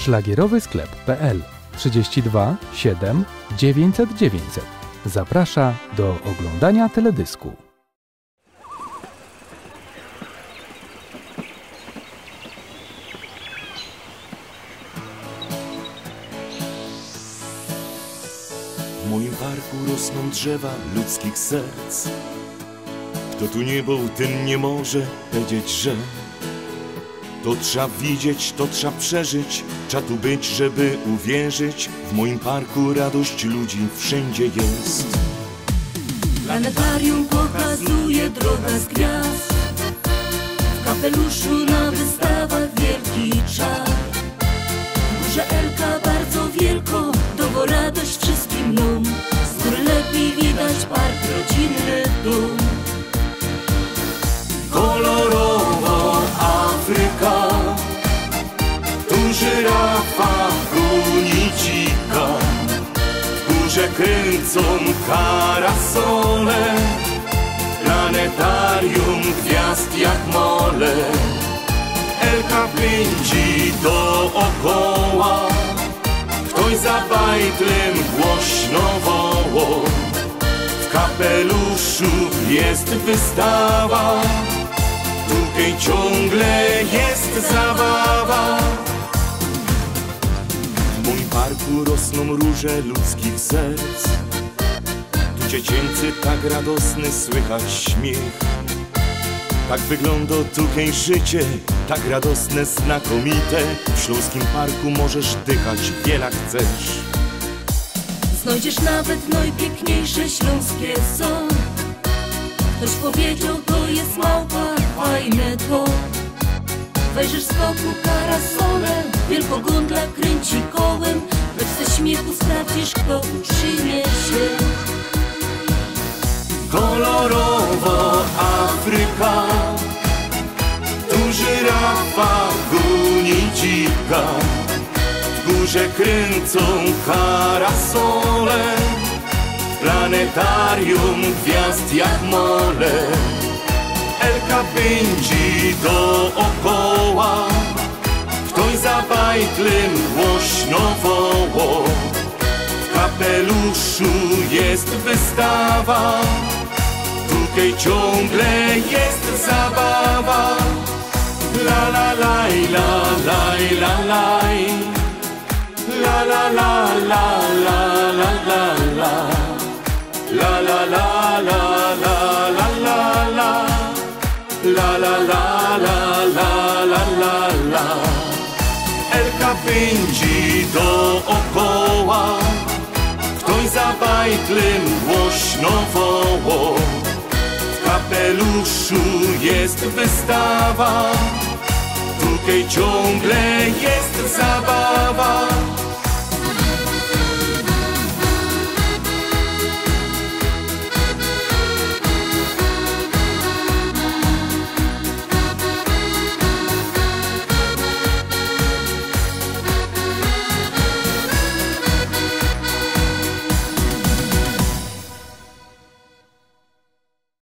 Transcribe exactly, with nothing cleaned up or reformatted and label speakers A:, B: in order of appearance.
A: szlagierowy sklep kropka p l trzydzieści dwa siedem dziewięćset dziewięćset. Zaprasza do oglądania teledysku.
B: W moim parku rosną drzewa ludzkich serc. Kto tu nie był, ten nie może powiedzieć, że to trzeba widzieć, to trzeba przeżyć, trzeba tu być, żeby uwierzyć. W moim parku radość ludzi wszędzie jest.
C: Planetarium pokazuje droga z gwiazd. W kapeluszu na wystawach wielki czar. Górze Elka bardzo wielko, dowo radość wszystkim mną. Z góry lepiej widać park, rodzinny dom.
B: Kolorowo Afryka, tu żyrafa goni dzika. W górze kręcą karasole, planetarium gwiazd jak mole. Elka pędzi dookoła, ktoś za bajtlem głośno woło. W kapeluszu jest wystawa, tutaj ciągle jest zabawa. W moim parku rosną róże ludzkich serc. Tu dziecięcy tak radosny słychać śmiech. Tak wygląda tutaj życie, tak radosne, znakomite. W Śląskim Parku możesz dychać wiele chcesz.
C: Znajdziesz nawet najpiękniejsze śląskie są. Ktoś powiedział, to jest małpa, fajne to. Wejrzysz z boku parasolem, wielkogondla kręci kołem. Lecz ze śmiechu sprawdzisz, kto utrzyma się.
B: Kolorowo Afryka, tu żyrafa goni dzika. W górze kręcą karasole, planetarium gwiazd jak mole. Elka pędzi dookoła, ktoś za bajtlem głośno woło. W kapeluszu jest wystawa, tutaj ciągle jest zabawa. La la laj, la laj, la laj. La la la la la la la la. La la la la la la la la. La la la la la la la la. Elka pędzi dookoła, ktoś za bajtlem głośno woło. W kapeluszu jest wystawa, tutaj ciągle jest zabawa.